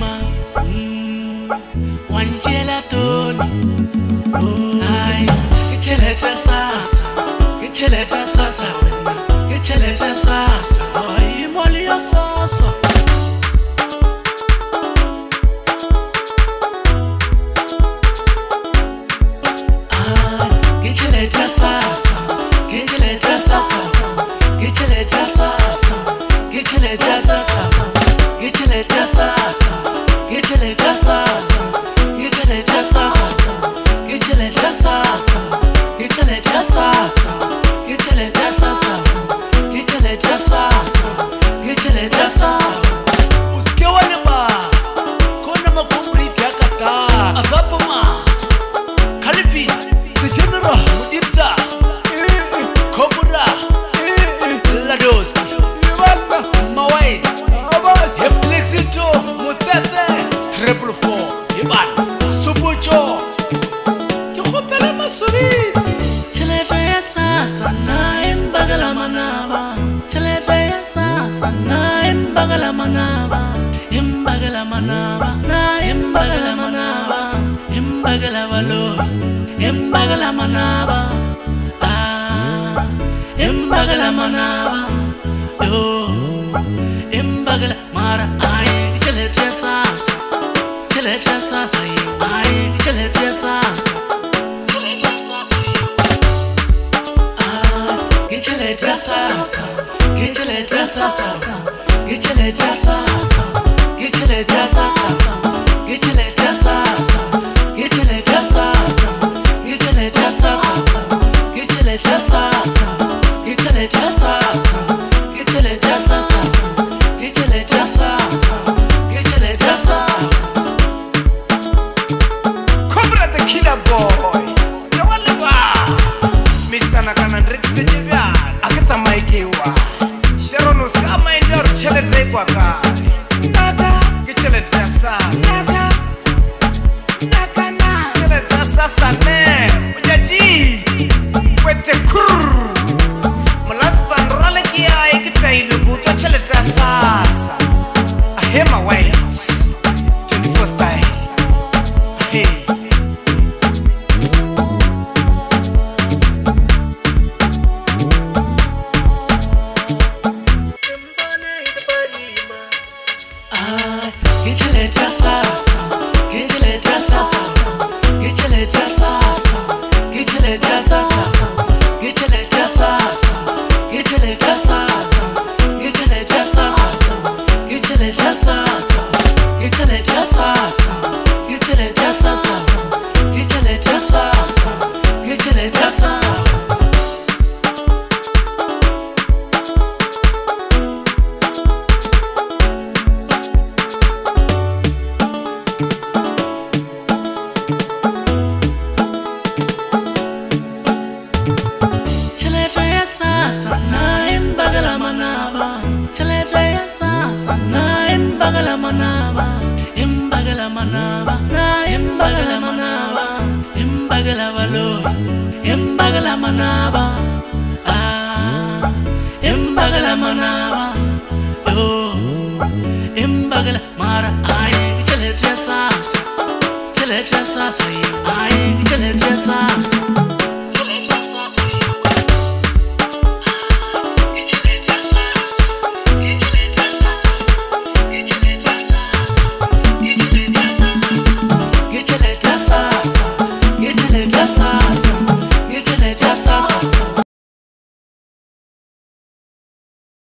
Parima, Wanjela Tony. Ay, Gicheleta Sasa, Gicheleta Sasa, Gicheleta Sasa, Ay, Molio Soso. Gicheleta Sasa, Gicheleta Sasa, Gicheleta Sasa, Gicheleta Sasa, Gicheleta Sasa, Gicheleta Sasa, Gicheleta Sasa, Gicheleta Sasa, Gicheleta Sasa, Gicheleta Sasa, Gicheleta Sasa, Gicheleta Sasa. Usikiwani ba, kona makumbriti akata. Asapo ma, Kalifi, the general, Mudipsa, Kobura, Ladoski, Mawai, Heplexito, Mutete, 444, Hiban, Subucho, Yokopela Masoviti, Cheletra Sasa, Naim Bagala Manaba, Cheletra Sasa, Naim Bagala Manaba, Imbagala Manaba, Naim Bagala Manaba, Imbagala Valo, Imbagala Manaba, ah, Imbagala Manaba, yo, Imbagala Mara, ay, Cheletra Sasa, Cheletra Sasa, ay, Cheletra Sasa, Cheletra Sasa, ah, Cheletra Sasa, Cheletra Sasa, Cheletra Sasa, Cheletra Sasa, Cheletra Sasa, Gicheleta Sasa, Gicheleta Sasa, Gicheleta Sasa, Gicheleta Sasa, Gicheleta Sasa, Gicheleta Sasa, Gicheleta Sasa. Cobra the killer boy. Stewalewa. Mr. Nakanandrik Sejivya. Akita Maikiwa. Sharon Usama India Cheleta Kwaka. Naga Gicheleta Sasa. Naga Sasa ne Ujaji Wete kurr Mulaspan rale kia ikita ilubuto Cheleta Sasa Ahema white 24 style Hey Gicheleta Sasa, Gicheleta Sasa, Gicheleta Sasa, Gicheleta Sasa, Gicheleta Sasa, Gicheleta Sasa, Gicheleta Sasa, Gicheleta Sasa, Gicheleta Sasa, Gicheleta Sasa, Gicheleta Sasa, Gicheleta Sasa. Cheletra Sasa, Naim Bagala Manaba, Cheletra Sasa, Naim Bagala Manaba, Imbagala Manaba, Naim Bagala Manaba, Imbagala Valo, Imbagala Manaba, ah, Imbagala Manaba, yo, Imbagala Mara, ay, Cheletra Sasa, Cheletra Sasa, ay, Cheletra Sasa. Gicheleta Sasa, Gicheleta Sasa, Gicheleta Sasa,